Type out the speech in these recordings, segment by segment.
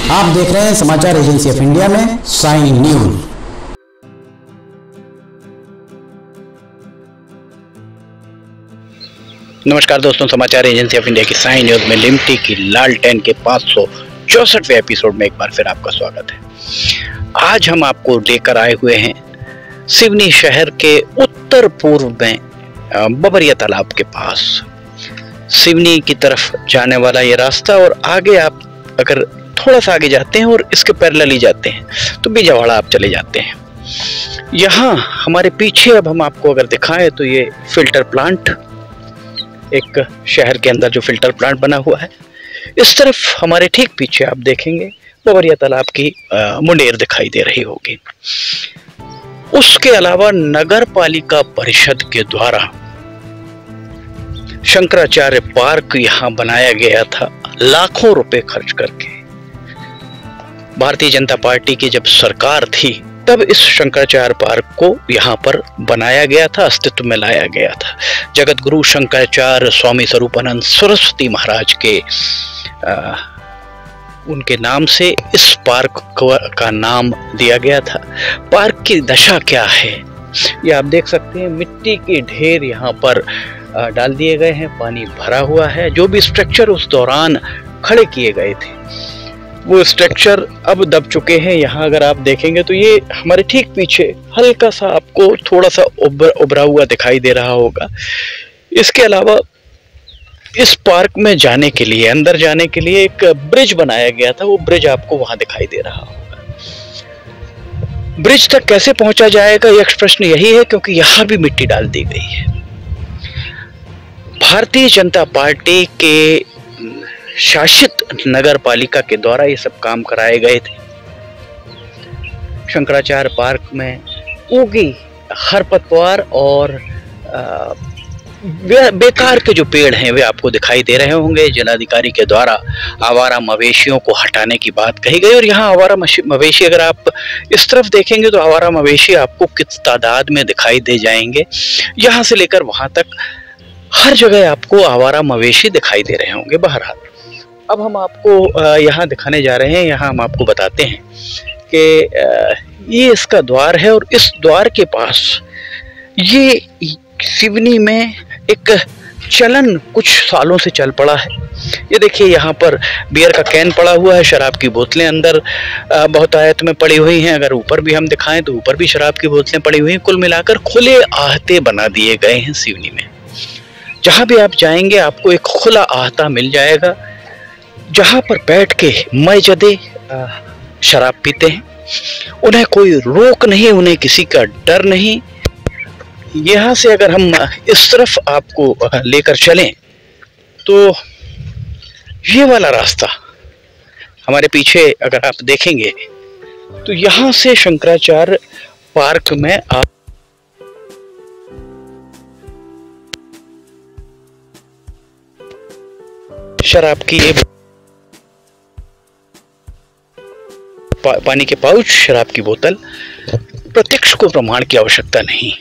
आप देख रहे हैं समाचार एजेंसी ऑफ इंडिया में साइन न्यूज। नमस्कार दोस्तों, समाचार एजेंसी ऑफ इंडिया की साइन न्यूज में लिमटी की लालटेन के 564वें एपिसोड में एक बार फिर आपका स्वागत है। आज हम आपको लेकर आए हुए हैं सिवनी शहर के उत्तर पूर्व में बबरिया तालाब के पास। सिवनी की तरफ जाने वाला ये रास्ता, और आगे आप अगर थोड़ा सा आगे जाते हैं और इसके पैरेलल ही जाते हैं तो बीजावाड़ा आप चले जाते हैं। यहाँ हमारे पीछे अब हम आपको अगर दिखाएं तो ये फिल्टर प्लांट, एक शहर के अंदर जो फिल्टर प्लांट बना हुआ है, इस तरफ हमारे ठीक पीछे आप देखेंगे बबरिया तालाब की मुंडेर दिखाई दे रही होगी। उसके अलावा नगर पालिका परिषद के द्वारा शंकराचार्य पार्क यहाँ बनाया गया था लाखों रुपए खर्च करके। भारतीय जनता पार्टी की जब सरकार थी तब इस शंकराचार्य पार्क को यहाँ पर बनाया गया था, अस्तित्व में लाया गया था। जगत गुरु शंकराचार्य स्वामी स्वरूपानंद सरस्वती महाराज के उनके नाम से इस पार्क का नाम दिया गया था। पार्क की दशा क्या है ये आप देख सकते हैं। मिट्टी के ढेर यहाँ पर डाल दिए गए हैं, पानी भरा हुआ है। जो भी स्ट्रक्चर उस दौरान खड़े किए गए थे वो स्ट्रक्चर अब दब चुके हैं। यहाँ अगर आप देखेंगे तो ये हमारे ठीक पीछे हल्का सा आपको थोड़ा सा उभरा हुआ दिखाई दे रहा होगा। इसके अलावा इस पार्क में जाने के लिए, अंदर जाने के लिए एक ब्रिज बनाया गया था, वो ब्रिज आपको वहां दिखाई दे रहा होगा। ब्रिज तक कैसे पहुंचा जाएगा यह प्रश्न यही है, क्योंकि यहां भी मिट्टी डाल दी गई है। भारतीय जनता पार्टी के शासित नगर पालिका के द्वारा ये सब काम कराए गए थे। शंकराचार्य पार्क में उगी खरपतवार और बेकार के जो पेड़ हैं वे आपको दिखाई दे रहे होंगे। जिलाधिकारी के द्वारा आवारा मवेशियों को हटाने की बात कही गई, और यहाँ आवारा मवेशी अगर आप इस तरफ देखेंगे तो आवारा मवेशी आपको किस तादाद में दिखाई दे जाएंगे। यहाँ से लेकर वहां तक हर जगह आपको आवारा मवेशी दिखाई दे रहे होंगे। बहरहाल अब हम आपको यहाँ दिखाने जा रहे हैं। यहाँ हम आपको बताते हैं कि ये इसका द्वार है, और इस द्वार के पास ये सिवनी में एक चलन कुछ सालों से चल पड़ा है। ये देखिए, यहाँ पर बियर का कैन पड़ा हुआ है, शराब की बोतलें अंदर बहुतायत में पड़ी हुई हैं। अगर ऊपर भी हम दिखाएं तो ऊपर भी शराब की बोतलें पड़ी हुई हैं। कुल मिलाकर खुले आहते बना दिए गए हैं सिवनी में। जहाँ भी आप जाएंगे आपको एक खुला आहता मिल जाएगा, जहाँ पर बैठ के मौजूदे शराब पीते हैं। उन्हें कोई रोक नहीं, उन्हें किसी का डर नहीं। यहाँ से अगर हम इस तरफ आपको लेकर चलें तो ये वाला रास्ता हमारे पीछे अगर आप देखेंगे तो यहाँ से शंकराचार्य पार्क में आप शराब की पानी के पाउच, शराब की बोतल, प्रत्यक्ष को प्रमाण की आवश्यकता नहीं।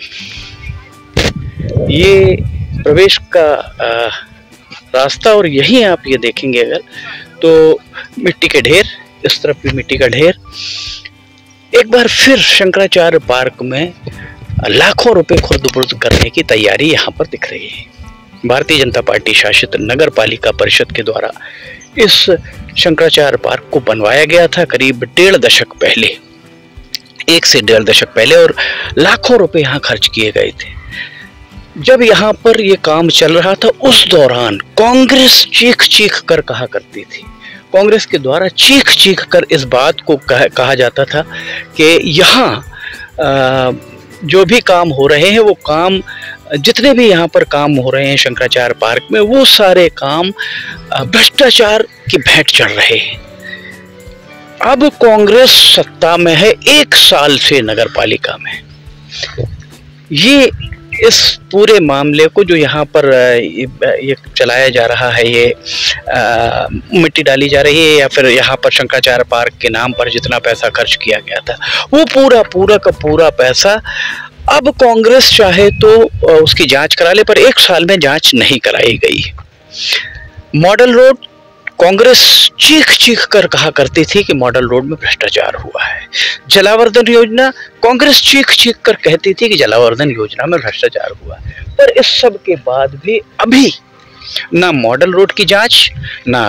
ये प्रवेश का रास्ता, और यहीं आप ये देखेंगे अगर तो मिट्टी के ढेर, इस तरफ भी मिट्टी का ढेर। एक बार फिर शंकराचार्य पार्क में लाखों रुपए खुर्द-बुर्द करने की तैयारी यहाँ पर दिख रही है। भारतीय जनता पार्टी शासित नगर पालिका परिषद के द्वारा इस शंकराचार्य पार्क को बनवाया गया था करीब 1.5 दशक पहले, 1 से 1.5 दशक पहले, और लाखों रुपए यहाँ खर्च किए गए थे। जब यहाँ पर ये काम चल रहा था उस दौरान कांग्रेस चीख चीख कर कहा करती थी, कांग्रेस के द्वारा चीख चीख कर इस बात को कहा जाता था कि यहाँ जो भी काम हो रहे हैं वो काम, जितने भी यहाँ पर काम हो रहे हैं शंकराचार्य पार्क में, वो सारे काम भ्रष्टाचार की भेंट चढ़ रहे हैं। अब कांग्रेस सत्ता में है 1 साल से नगर पालिका में। ये इस पूरे मामले को जो यहाँ पर ये चलाया जा रहा है, ये मिट्टी डाली जा रही है, या फिर यहाँ पर शंकराचार्य पार्क के नाम पर जितना पैसा खर्च किया गया था वो पूरा का पूरा पैसा अब कांग्रेस चाहे तो उसकी जांच करा ले, पर 1 साल में जांच नहीं कराई गई। मॉडल रोड कांग्रेस चीख चीख कर कहा करती थी कि मॉडल रोड में भ्रष्टाचार हुआ है। जलावर्धन योजना, कांग्रेस चीख चीख कर कहती थी कि जलावर्धन योजना में भ्रष्टाचार हुआ है। पर इस सब के बाद भी अभी ना मॉडल रोड की जांच, ना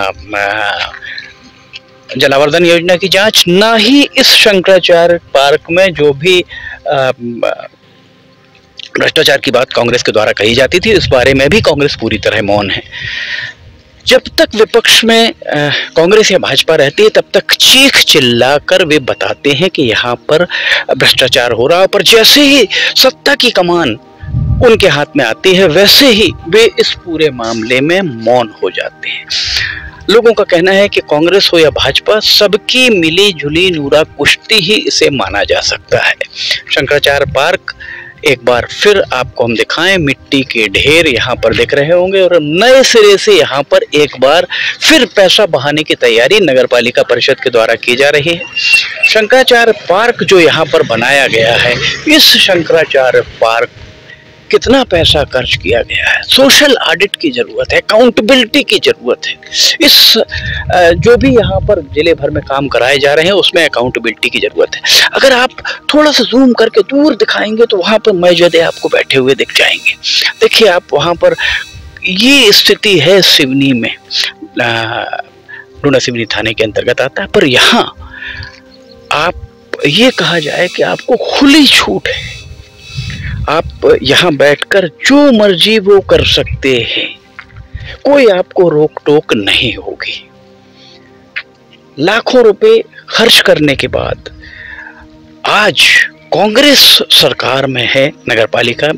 जलावर्धन योजना की जांच, ना ही इस शंकराचार्य पार्क में जो भी भ्रष्टाचार की बात कांग्रेस के द्वारा कही जाती थी, इस बारे में भी कांग्रेस पूरी तरह मौन है। जब तक विपक्ष में कांग्रेस या भाजपा रहती है, तब तक चीख चिल्ला कर वे बताते हैं कि यहाँ पर भ्रष्टाचार हो रहा है, पर जैसे ही सत्ता की कमान उनके हाथ में आती है, वैसे ही वे इस पूरे मामले में मौन हो जाते हैं। लोगों का कहना है कि कांग्रेस हो या भाजपा, सबकी मिली जुली नूरा कुश्ती ही इसे माना जा सकता है। शंकराचार्य पार्क एक बार फिर आपको हम दिखाएं, मिट्टी के ढेर यहाँ पर दिख रहे होंगे और नए सिरे से यहाँ पर एक बार फिर पैसा बहाने की तैयारी नगरपालिका परिषद के द्वारा की जा रही है। शंकराचार्य पार्क जो यहाँ पर बनाया गया है, इस शंकराचार्य पार्क कितना पैसा खर्च किया गया है, सोशल ऑडिट की जरूरत है, अकाउंटेबिलिटी की जरूरत है। इस जो भी यहाँ पर जिले भर में काम कराए जा रहे हैं, उसमें अकाउंटेबिलिटी की जरूरत है। अगर आप थोड़ा सा जूम करके दूर दिखाएंगे तो वहाँ पर मस्जिद आपको बैठे हुए दिख जाएंगे। देखिए आप वहाँ पर, ये स्थिति है सिवनी में, डूना सिवनी थाने के अंतर्गत आता है। पर यहाँ आप ये कहा जाए कि आपको खुली छूट है, आप यहाँ बैठकर जो मर्जी वो कर सकते हैं, कोई आपको रोक टोक नहीं होगी। लाखों रुपए खर्च करने के बाद आज कांग्रेस सरकार में है नगरपालिका।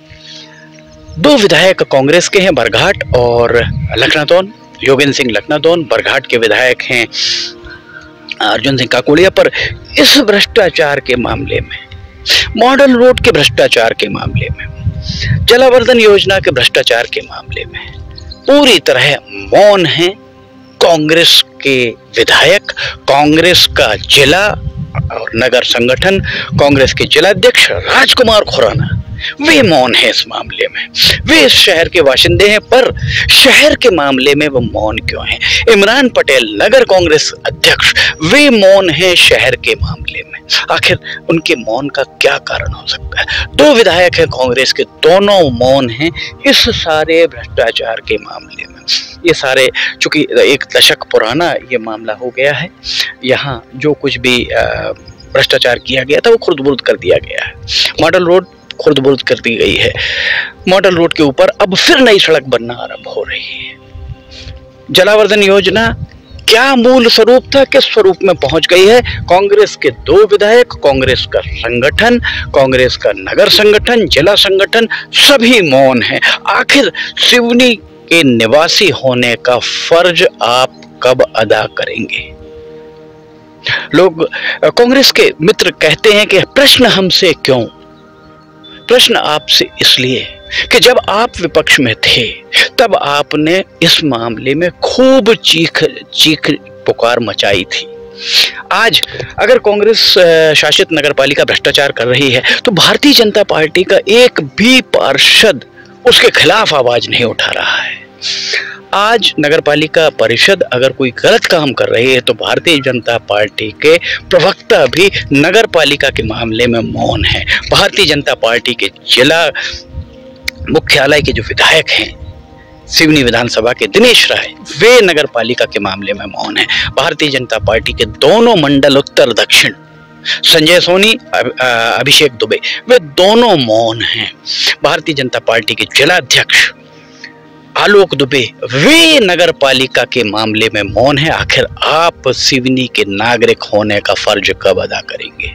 2 विधायक कांग्रेस के हैं, बरघाट और लखनादौन। योगेंद्र सिंह लखनादौन बरघाट के विधायक हैं, अर्जुन सिंह काकोड़िया। पर इस भ्रष्टाचार के मामले में, मॉडल रोड के भ्रष्टाचार के मामले में, जलावर्धन योजना के भ्रष्टाचार के मामले में पूरी तरह मौन है कांग्रेस के विधायक, कांग्रेस का जिला और नगर संगठन, कांग्रेस के जिलाध्यक्ष राजकुमार खुराना, वे मौन है इस मामले में। वे इस शहर के बाशिंदे हैं, पर शहर के मामले में वो मौन क्यों हैं? इमरान पटेल नगर कांग्रेस अध्यक्ष, वे मौन हैं शहर के मामले में। आखिर उनके मौन का क्या कारण हो सकता है? 2 विधायक हैं कांग्रेस के, दोनों मौन हैं इस सारे भ्रष्टाचार के मामले में। ये सारे, चूंकि 1 दशक पुराना ये मामला हो गया है, यहाँ जो कुछ भी भ्रष्टाचार किया गया था वो खुर्द-बुर्द कर दिया गया है। मॉडल रोड खुर्द-बुर्द कर दी गई है। मॉडल रोड के ऊपर अब फिर नई सड़क बनना आरंभ हो रही है। जलावर्धन योजना क्या मूल स्वरूप था, किस स्वरूप में पहुंच गई है? कांग्रेस के 2 विधायक, कांग्रेस का संगठन, कांग्रेस का नगर संगठन, जिला संगठन, सभी मौन हैं। आखिर सिवनी के निवासी होने का फर्ज आप कब अदा करेंगे? लोग, कांग्रेस के मित्र कहते हैं कि प्रश्न हमसे क्यों? प्रश्न आपसे इसलिए कि जब आप विपक्ष में थे, तब आपने इस मामले में खूब चीख पुकार मचाई थी। आज अगर कांग्रेस शासित नगरपालिका भ्रष्टाचार कर रही है, तो भारतीय जनता पार्टी का एक भी पार्षद उसके खिलाफ आवाज नहीं उठा रहा है। आज नगरपालिका परिषद अगर कोई गलत काम कर रही है, तो भारतीय जनता पार्टी के प्रवक्ता भी नगरपालिका के मामले में मौन है। भारतीय जनता पार्टी के जिला मुख्यालय के जो विधायक हैं सिवनी विधानसभा के दिनेश राय, वे नगरपालिका के मामले में मौन है। भारतीय जनता पार्टी के दोनों मंडल उत्तर दक्षिण, संजय सोनी, अभिषेक दुबे, वे दोनों मौन हैं। भारतीय जनता पार्टी के जिलाध्यक्ष आलोक दुबे, वे नगरपालिका के मामले में मौन है। आखिर आप सिवनी के नागरिक होने का फर्ज कब अदा करेंगे?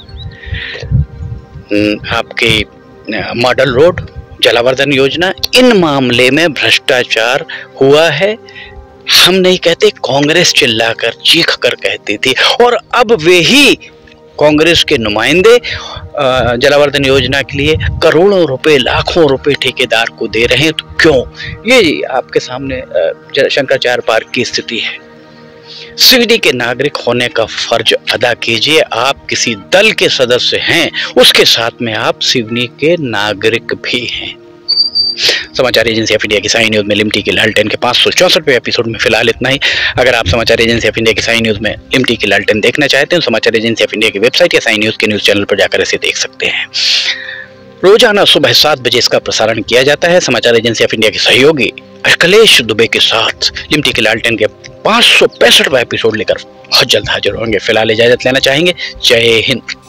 आपके मॉडल रोड, जलावर्धन योजना, इन मामले में भ्रष्टाचार हुआ है। हम नहीं कहते, कांग्रेस चिल्लाकर चीख कर कहती थी, और अब वे ही कांग्रेस के नुमाइंदे जलावर्धन योजना के लिए करोड़ों रुपए, लाखों रुपए ठेकेदार को दे रहे हैं। तो क्यों? ये आपके सामने शंकराचार्य पार्क की स्थिति है। सिवनी के नागरिक होने का फर्ज अदा कीजिए। आप किसी दल के सदस्य हैं, उसके साथ में आप सिवनी के नागरिक भी हैं। समाचार एजेंसी ऑफ इंडिया की साई न्यूज में लिमटी की लालटेन के 564वें एपिसोड में फिलहाल इतना ही। अगर आप समाचार एजेंसी ऑफ इंडिया की साई न्यूज में लिमटी की लालटेन देखना चाहते हैं तो समाचार एजेंसी ऑफ इंडिया की वेबसाइट या साई न्यूज के न्यूज चैनल पर जाकर इसे देख सकते हैं। रोजाना सुबह 7 बजे इसका प्रसारण किया जाता है। समाचार एजेंसी ऑफ इंडिया के सहयोगी अखिलेश दुबे के साथ लिमटी की लालटेन के 565वां एपिसोड लेकर बहुत जल्द हाजिर होंगे। फिलहाल इजाजत लेना चाहेंगे। जय हिंद।